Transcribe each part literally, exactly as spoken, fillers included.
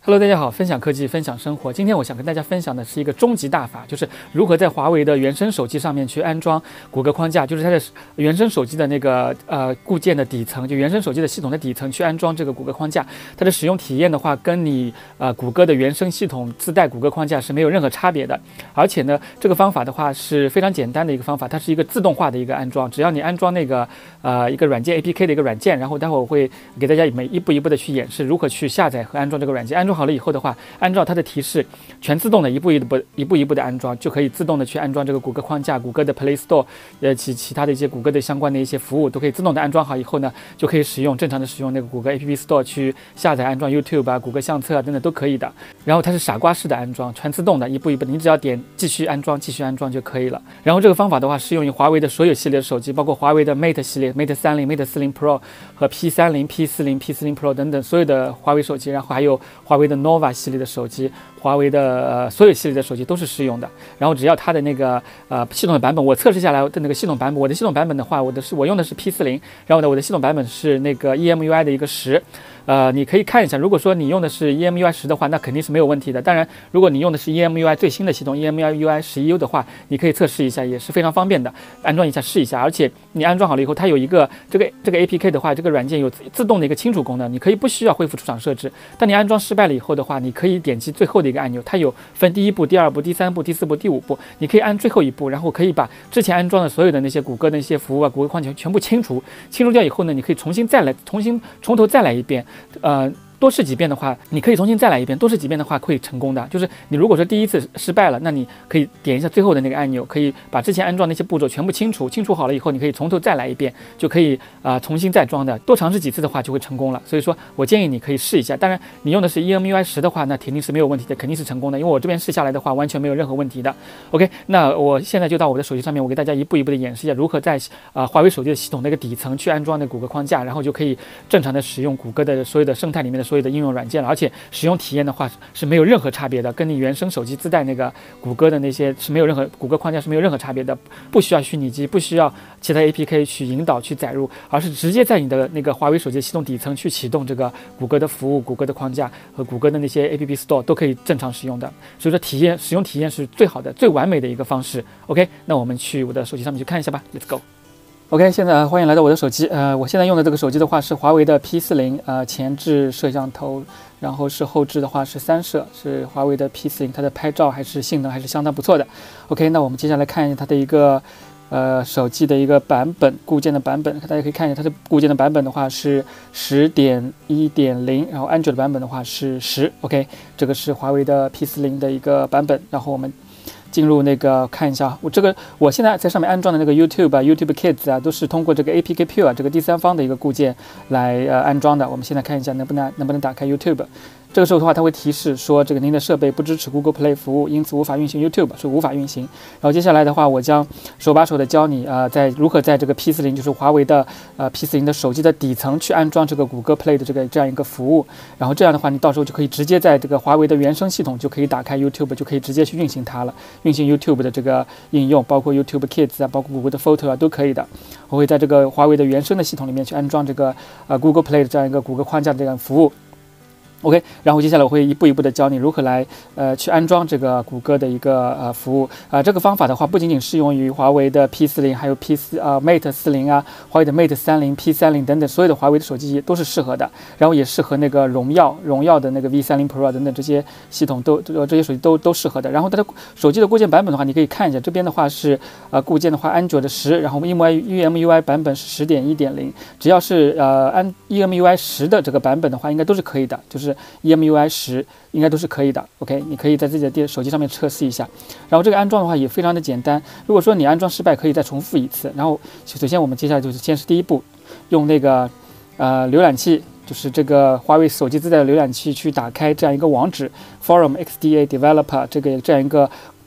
Hello， 大家好，分享科技，分享生活。今天我想跟大家分享的是一个终极大法，就是如何在华为的原生手机上面去安装谷歌框架，就是它的原生手机的那个呃固件的底层，就原生手机的系统的底层去安装这个谷歌框架。它的使用体验的话，跟你呃谷歌的原生系统自带谷歌框架是没有任何差别的。而且呢，这个方法的话是非常简单的一个方法，它是一个自动化的一个安装，只要你安装那个呃一个软件 A P K 的一个软件，然后待会儿我会给大家每一步一步的去演示如何去下载和安装这个软件。安装好了以后的话，按照它的提示，全自动的一步一步一步一步的安装，就可以自动的去安装这个谷歌框架、谷歌的 Play Store， 呃其其他的一些谷歌的相关的一些服务都可以自动的安装好以后呢，就可以使用正常的使用那个谷歌 A P P Store 去下载安装 YouTube 啊、谷歌相册啊等等都可以的。然后它是傻瓜式的安装，全自动的，一步一步的，你只要点继续安装、继续安装就可以了。然后这个方法的话，适用于华为的所有系列的手机，包括华为的 Mate 系列、Mate 三十、Mate 四十 Pro 和 P 三十、P 四十、P 四十 Pro 等等所有的华为手机，然后还有华为的 Nova 系列的手机。华为的呃所有系列的手机都是适用的，然后只要它的那个呃系统的版本，我测试下来的那个系统版本，我的系统版本的话，我的是我用的是 P 四十，然后呢我的系统版本是那个 E M U I 的一个十，呃你可以看一下，如果说你用的是 E M U I 十的话，那肯定是没有问题的。当然，如果你用的是 E M U I 最新的系统 E M U I 十一 U 的话，你可以测试一下，也是非常方便的，安装一下试一下。而且你安装好了以后，它有一个这个这个 A P K 的话，这个软件有自动的一个清除功能，你可以不需要恢复出厂设置。当你安装失败了以后的话，你可以点击最后的一个按钮，它有分第一步、第二步、第三步、第四步、第五步，你可以按最后一步，然后可以把之前安装的所有的那些谷歌的那些服务啊、谷歌框架全部清除。清除掉以后呢，你可以重新再来，重新从头再来一遍，呃。多试几遍的话，你可以重新再来一遍。多试几遍的话会成功的。就是你如果说第一次失败了，那你可以点一下最后的那个按钮，可以把之前安装那些步骤全部清除。清除好了以后，你可以从头再来一遍，就可以啊、呃、重新再装的。多尝试几次的话就会成功了。所以说我建议你可以试一下。当然，你用的是 E M U I 十的话，那肯定是没有问题的，肯定是成功的。因为我这边试下来的话，完全没有任何问题的。OK， 那我现在就到我的手机上面，我给大家一步一步的演示一下如何在啊、呃、华为手机的系统那个底层去安装那个谷歌框架，然后就可以正常的使用谷歌的所有的生态里面的所有的应用软件了。而且使用体验的话是没有任何差别的，跟你原生手机自带那个谷歌的那些是没有任何谷歌框架是没有任何差别的，不需要虚拟机，不需要其他 A P K 去引导去载入，而是直接在你的那个华为手机系统底层去启动这个谷歌的服务、谷歌的框架和谷歌的那些 A P P Store 都可以正常使用的。所以说体验使用体验是最好的、最完美的一个方式。OK， 那我们去我的手机上面去看一下吧 ，Let's go。OK， 现在欢迎来到我的手机。呃，我现在用的这个手机的话是华为的 P 四十，呃，前置摄像头，然后是后置的话是三摄，是华为的 P 四十，它的拍照还是性能还是相当不错的。OK， 那我们接下来看一下它的一个呃手机的一个版本，固件的版本，大家可以看一下它的固件的版本的话是 十点一点零， 然后安卓的版本的话是十。OK， 这个是华为的 P 四十的一个版本，然后我们进入那个看一下，我这个我现在在上面安装的那个 YouTube 啊、YouTube Kids 啊，都是通过这个 A P K Pure 这个第三方的一个固件来呃安装的。我们现在看一下能不能能不能打开 YouTube。这个时候的话，它会提示说这个您的设备不支持 Google Play 服务，因此无法运行 YouTube， 是无法运行。然后接下来的话，我将手把手的教你啊、呃，在如何在这个 P 四十，就是华为的呃 P 四十的手机的底层去安装这个谷歌 Play 的这个这样一个服务。然后这样的话，你到时候就可以直接在这个华为的原生系统就可以打开 YouTube， 就可以直接去运行它了。运行 YouTube 的这个应用，包括 YouTube Kids 啊，包括谷歌的 Photo 啊，都可以的。我会在这个华为的原生的系统里面去安装这个呃 Google Play 的这样一个谷歌框架的这样服务。OK， 然后接下来我会一步一步的教你如何来呃去安装这个谷歌的一个呃服务啊、呃。这个方法的话，不仅仅适用于华为的 P 四十，还有 P 四啊 Mate 四十啊，华为的 Mate 三十、P 三十等等所有的华为的手机都是适合的。然后也适合那个荣耀、荣耀的那个 V 三十 Pro 等等这些系统都这些手机都都适合的。然后它的手机的固件版本的话，你可以看一下，这边的话是呃固件的话，安卓的十，然后 E M U I 版本是 十点一点零， 只要是呃安 E M U I 十的这个版本的话，应该都是可以的，就是。E M U I 十应该都是可以的 ，OK， 你可以在自己的电手机上面测试一下。然后这个安装的话也非常的简单，如果说你安装失败，可以再重复一次。然后首先我们接下来就是先是第一步，用那个呃浏览器，就是这个华为手机自带的浏览器去打开这样一个网址 Forum X D A Developer 这个这样一个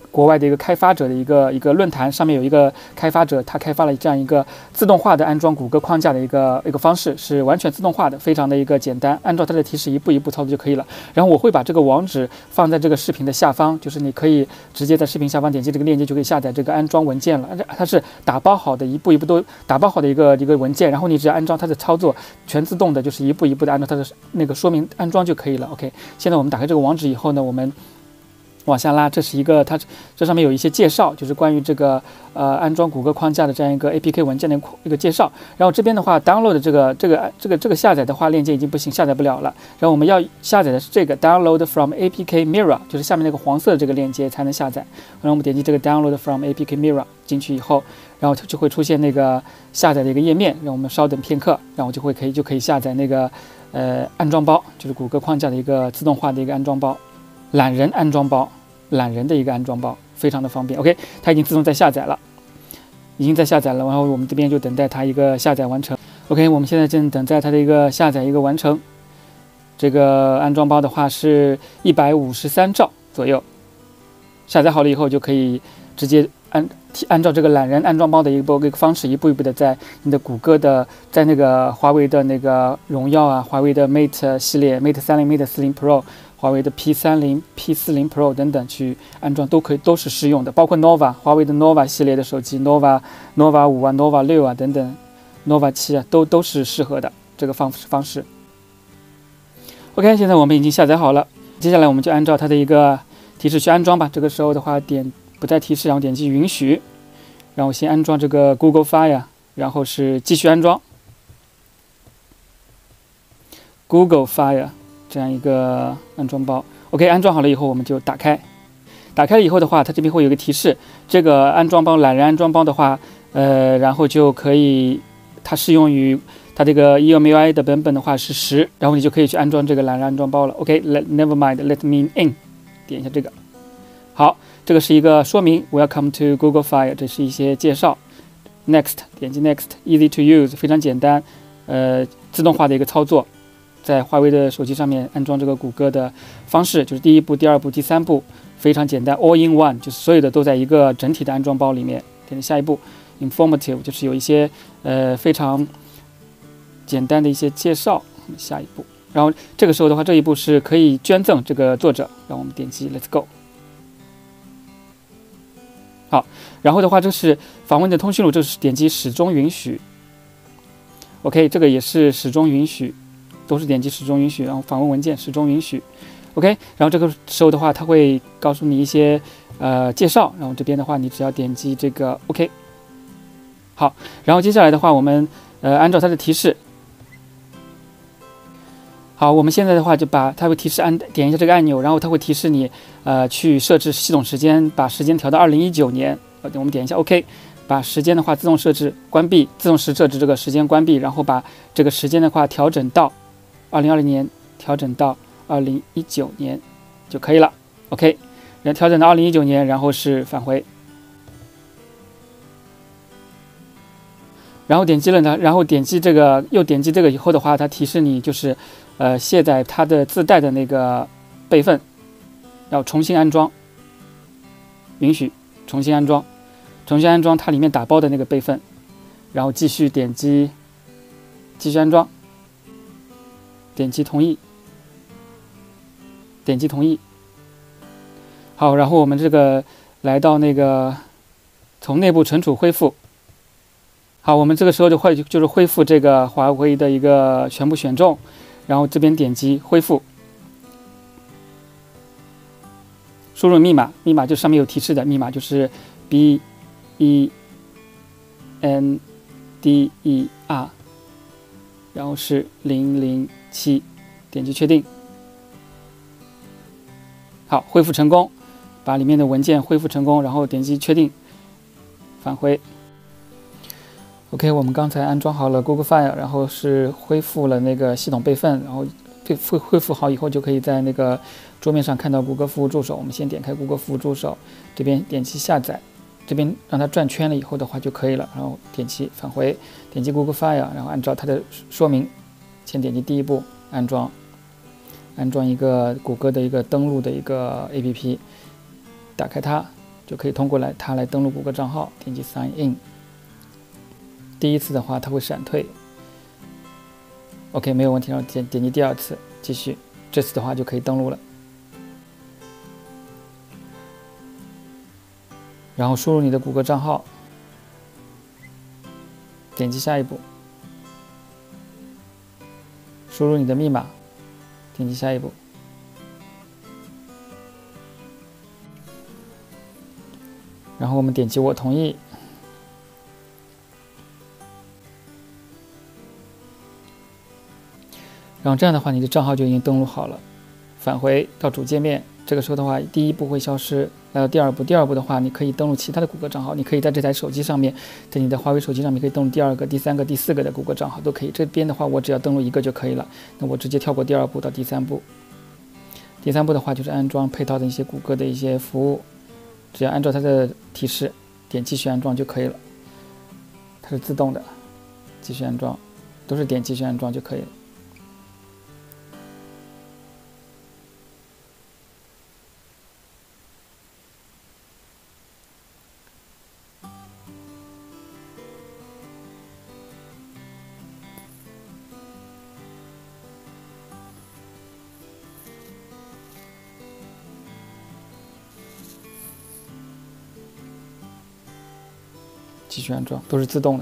国外的一个开发者的一个一个论坛，上面有一个开发者，他开发了这样一个自动化的安装谷歌框架的一个一个方式，是完全自动化的，非常的一个简单，按照它的提示一步一步操作就可以了。然后我会把这个网址放在这个视频的下方，就是你可以直接在视频下方点击这个链接就可以下载这个安装文件了。它是打包好的，一步一步都打包好的一个一个文件，然后你只要按照它的操作，全自动的，就是一步一步的按照它的那个说明安装就可以了。OK， 现在我们打开这个网址以后呢，我们往下拉，这是一个它这上面有一些介绍，就是关于这个呃安装谷歌框架的这样一个 A P K 文件的一个介绍。然后这边的话 ，download 的这个这个这个这个下载的话，链接已经不行，下载不了了。然后我们要下载的是这个 download from A P K Mirror， 就是下面那个黄色的这个链接才能下载。然后我们点击这个 download from A P K Mirror 进去以后，然后就会出现那个下载的一个页面，让我们稍等片刻，然后就会可以就可以下载那个呃安装包，就是谷歌框架的一个自动化的一个安装包，懒人安装包。懒人的一个安装包，非常的方便。OK， 它已经自动在下载了，已经在下载了。然后我们这边就等待它一个下载完成。OK， 我们现在正等待它的一个下载一个完成。这个安装包的话是一百五十三兆左右，下载好了以后就可以直接按按照这个懒人安装包的一步一个方式，一步一步的在你的谷歌的，在那个华为的那个荣耀啊，华为的 Mate 系列 Mate 三十、Mate 四十 Pro。华为的 P 三十、P 四十 Pro 等等去安装都可以，都是适用的，包括 Nova 华为的 Nova 系列的手机 ，Nova Nova 五啊、Nova 六啊等等 ，Nova 七啊，都都是适合的这个方方式。OK， 现在我们已经下载好了，接下来我们就按照它的一个提示去安装吧。这个时候的话，点不再提示，然后点击允许，然后先安装这个 Google Fire， 然后是继续安装 Google Fire。这样一个安装包 ，OK， 安装好了以后，我们就打开。打开了以后的话，它这边会有一个提示，这个安装包懒人安装包的话，呃，然后就可以，它适用于它这个 E M U I 的版本的话是十，然后你就可以去安装这个懒人安装包了。OK，Let Never mind，Let me in， 点一下这个。好，这个是一个说明 ，Welcome to Google Fire， 这是一些介绍。Next， 点击 Next，Easy to use， 非常简单，呃，自动化的一个操作。在华为的手机上面安装这个谷歌的方式，就是第一步、第二步、第三步非常简单 ，all in one， 就是所有的都在一个整体的安装包里面。点击下一步 ，informative， 就是有一些呃非常简单的一些介绍。下一步，然后这个时候的话，这一步是可以捐赠这个作者，让我们点击 Let's go。好，然后的话，这是访问的通讯录，这是点击始终允许。OK， 这个也是始终允许。都是点击始终允许，然后访问文件始终允许 ，OK。然后这个时候的话，它会告诉你一些呃介绍，然后这边的话，你只要点击这个 OK。好，然后接下来的话，我们呃按照它的提示，好，我们现在的话就把它会提示按点一下这个按钮，然后它会提示你呃去设置系统时间，把时间调到二零一九年，我们点一下 OK。把时间的话自动设置关闭，自动设置这个时间关闭，然后把这个时间的话调整到二零二零年，调整到二零一九年就可以了。OK， 然后调整到二零一九年，然后是返回，然后点击了呢，然后点击这个，又点击这个以后的话，它提示你就是呃卸载它的自带的那个备份，要重新安装，允许重新安装。重新安装它里面打包的那个备份，然后继续点击继续安装，点击同意，点击同意。好，然后我们这个来到那个从内部存储恢复。好，我们这个时候就会就是恢复这个华为的一个全部选中，然后这边点击恢复，输入密码，密码就上面有提示的密码就是 B E N D E R， 然后是零零七，点击确定。好，恢复成功，把里面的文件恢复成功，然后点击确定，返回。OK， 我们刚才安装好了 Google File， 然后是恢复了那个系统备份，然后恢恢复好以后，就可以在那个桌面上看到谷歌服务助手。我们先点开谷歌服务助手，这边点击下载。这边让它转圈了以后的话就可以了，然后点击返回，点击 Google File， 然后按照它的说明，先点击第一步安装，安装一个谷歌的一个登录的一个 A P P， 打开它， 就可以通过来它来登录谷歌账号，点击 Sign In。第一次的话它会闪退 ，OK 没有问题，然后点点击第二次继续，这次的话就可以登录了。然后输入你的谷歌账号，点击下一步，输入你的密码，点击下一步。然后我们点击我同意，然后这样的话，你的账号就已经登录好了。返回到主界面，这个时候的话，第一步会消失，来到第二步。第二步的话，你可以登录其他的谷歌账号，你可以在这台手机上面，在你的华为手机上面可以登录第二个、第三个、第四个的谷歌账号都可以。这边的话，我只要登录一个就可以了。那我直接跳过第二步到第三步。第三步的话，就是安装配套的一些谷歌的一些服务。只要按照它的提示点继续安装就可以了，它是自动的，继续安装，都是点继续安装就可以了。继续安装，都是自动的。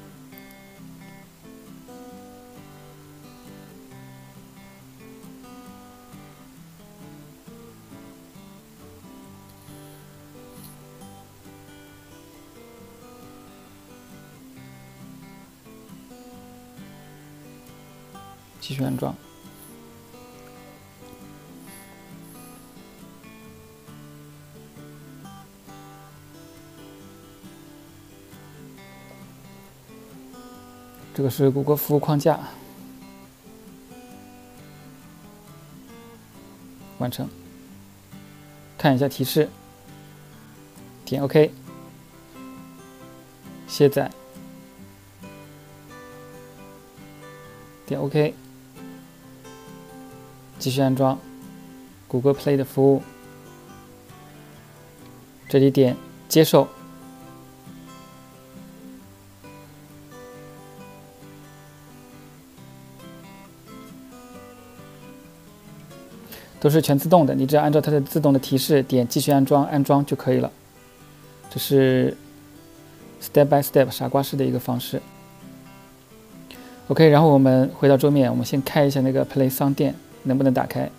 继续安装。这个是谷歌服务框架，完成。看一下提示，点 OK， 卸载，点 OK， 继续安装谷歌 Play 的服务，这里点接受。都是全自动的，你只要按照它的自动的提示点继续安装，安装就可以了。这是 step by step 傻瓜式的一个方式。OK， 然后我们回到桌面，我们先开一下那个 Play 商店，能不能打开？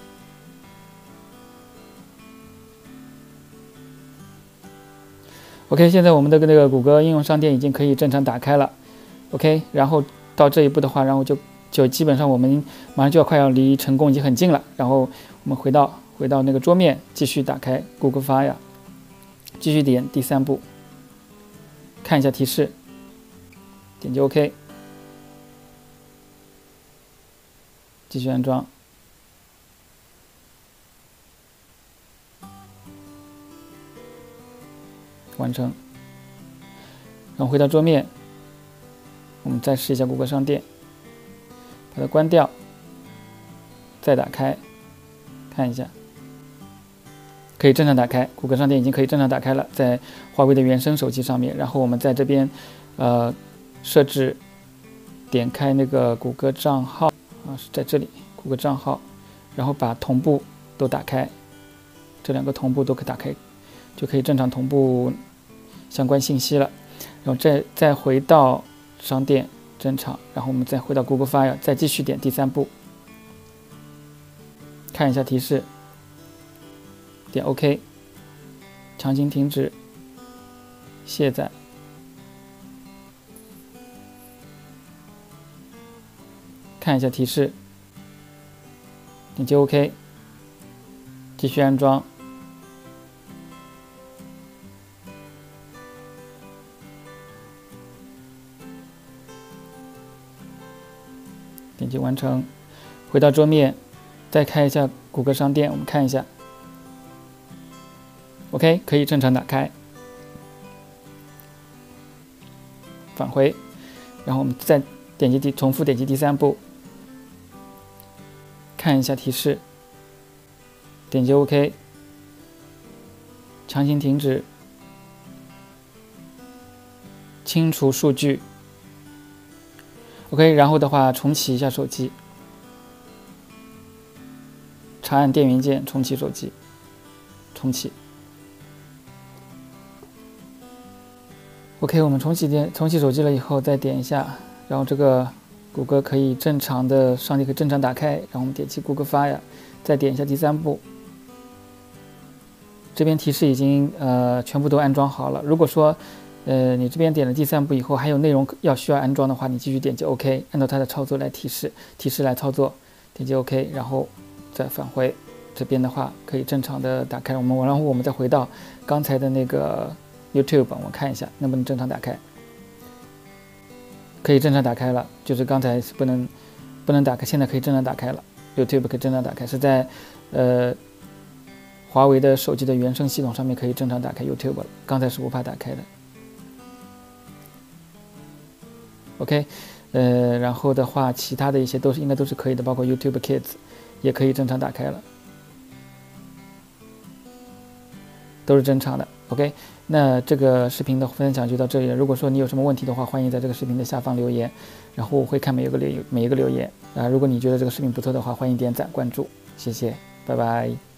OK， 现在我们的那个谷歌应用商店已经可以正常打开了。OK， 然后到这一步的话，然后就。 就基本上我们马上就要快要离成功已经很近了，然后我们回到回到那个桌面，继续打开 Google Fire， 继续点第三步，看一下提示，点击 OK， 继续安装，完成，然后回到桌面，我们再试一下谷歌商店。 把它关掉，再打开，看一下，可以正常打开。谷歌商店已经可以正常打开了，在华为的原生手机上面。然后我们在这边，呃，设置，点开那个谷歌账号啊，是在这里，谷歌账号，然后把同步都打开，这两个同步都可以打开，就可以正常同步相关信息了。然后再再回到商店。 正常，然后我们再回到 Google Fire， 再继续点第三步，看一下提示，点 OK， 强行停止，卸载，看一下提示，点击 OK， 继续安装。 点击完成，回到桌面，再开一下谷歌商店，我们看一下。OK， 可以正常打开。返回，然后我们再点击第重复点击第三步，看一下提示，点击 OK， 强行停止，清除数据。OK， 然后的话重启一下手机，长按电源键重启手机，重启。OK， 我们重启电重启手机了以后，再点一下，然后这个谷歌可以正常的上帝可以正常打开，然后我们点击 Google Fire， 再点一下第三步。这边提示已经呃全部都安装好了。如果说呃你这边点了第三步以后还有内容要需要安装的话，你继续点击 OK， 按照它的操作来提示提示来操作，点击 OK， 然后再返回。这边的话可以正常的打开。我们然后我们再回到刚才的那个 YouTube， 我们看一下能不能正常打开。可以正常打开了，就是刚才是不能不能打开，现在可以正常打开了。YouTube 可以正常打开，是在呃华为的手机的原生系统上面可以正常打开 YouTube 了，刚才是无法打开的。OK， 呃，然后的话，其他的一些都是应该都是可以的，包括 YouTube Kids 也可以正常打开了，都是正常的。OK， 那这个视频的分享就到这里了。如果说你有什么问题的话，欢迎在这个视频的下方留言，然后我会看每一个留每一个留言啊。如果你觉得这个视频不错的话，欢迎点赞关注，谢谢，拜拜。